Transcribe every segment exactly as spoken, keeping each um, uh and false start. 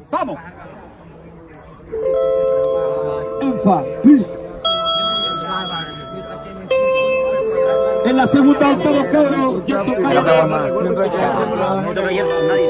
¡Vamos! Enfa, en la segunda octava, cabrón. No toca Gerson, nadie.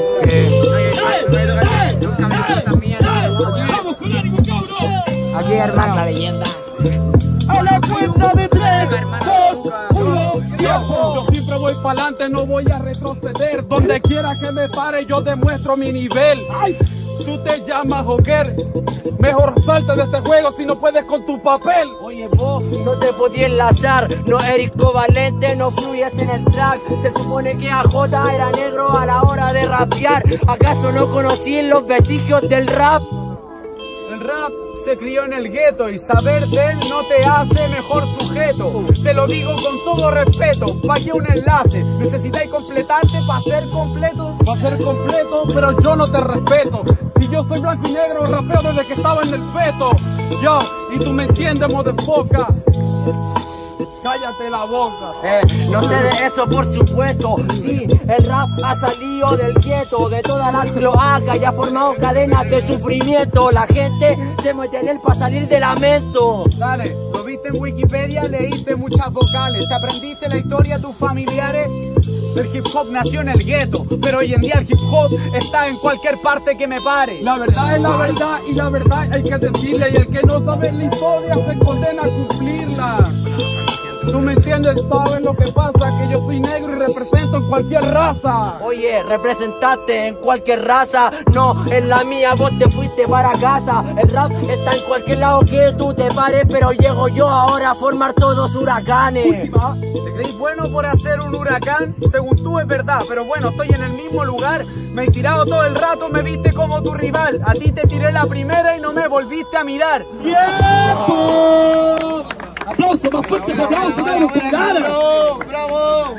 ¡Vamos con ánimo, cabrón! Aquí, hermano, la leyenda. A la cuenta de tres, dos, uno, tiempo. Yo siempre voy para adelante, no voy a retroceder. Donde quiera que me pare, yo demuestro mi nivel. ¡Ay! Tú te llamas Joker, mejor salte de este juego si no puedes con tu papel. Oye, vos no te podías enlazar, no eres covalente, no fluyes en el track. Se supone que A J era negro a la hora de rapear. ¿Acaso no conocí los vestigios del rap? El rap se crió en el gueto y saber de él no te hace mejor sujeto. Te lo digo con todo respeto, pa' que un enlace necesitáis completarte para ser completo. Para ser completo, pero yo no te respeto. Si yo soy blanco y negro, rapeo desde que estaba en el feto. Yo, y tú me entiendes, motherfucker. Cállate la boca. Eh, no sé de eso, por supuesto. Sí, el rap ha salido del gueto, de todas las cloacas y ha formado cadenas de sufrimiento. La gente se mete en él para salir de lamento. Dale, lo viste en Wikipedia, leíste muchas vocales, te aprendiste la historia de tus familiares. El hip hop nació en el gueto, pero hoy en día el hip hop está en cualquier parte que me pare. La verdad es la verdad y la verdad hay que decirle, y el que no sabe la historia se condena a cumplirla. ¿Tú me entiendes? ¿Sabes lo que pasa? Que yo soy negro y represento en cualquier raza. Oye, representaste en cualquier raza, no en la mía, vos te fuiste para casa. El rap está en cualquier lado que tú te pares, pero llego yo ahora a formar todos huracanes. ¿Te creéis bueno por hacer un huracán? Según tú es verdad, pero bueno, estoy en el mismo lugar. Me he tirado todo el rato, me viste como tu rival. A ti te tiré la primera y no me volviste a mirar. ¡Tiempo! ¡Aplausos, más fuertes aplausos, cabros, con ganas! ¡Bravo! ¡Bravo!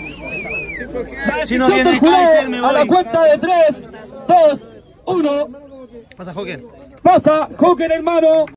Si no viene Kaiser, me voy. A la cuenta de tres, dos, uno. Pasa, Joker. Pasa, Joker, hermano.